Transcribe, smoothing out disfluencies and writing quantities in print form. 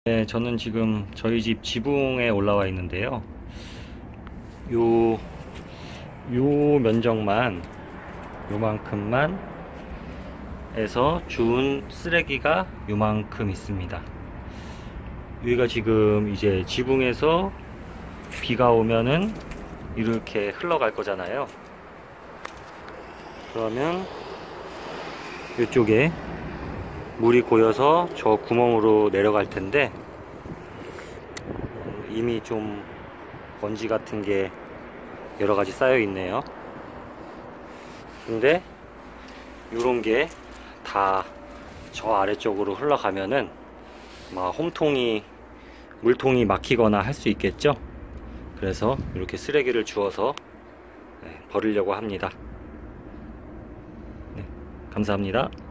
네, 저는 지금 저희 집 지붕에 올라와 있는데요. 요 면적만, 요만큼만 해서 주운 쓰레기가 요만큼 있습니다. 여기가 지금 이제 지붕에서 비가 오면은 이렇게 흘러갈 거잖아요. 그러면 이쪽에 물이 고여서 저 구멍으로 내려갈 텐데, 이미 좀 먼지 같은 게 여러 가지 쌓여 있네요. 근데 이런 게 다 저 아래쪽으로 흘러가면은 막 물통이 막히거나 할 수 있겠죠. 그래서 이렇게 쓰레기를 주워서 버리려고 합니다. 네, 감사합니다.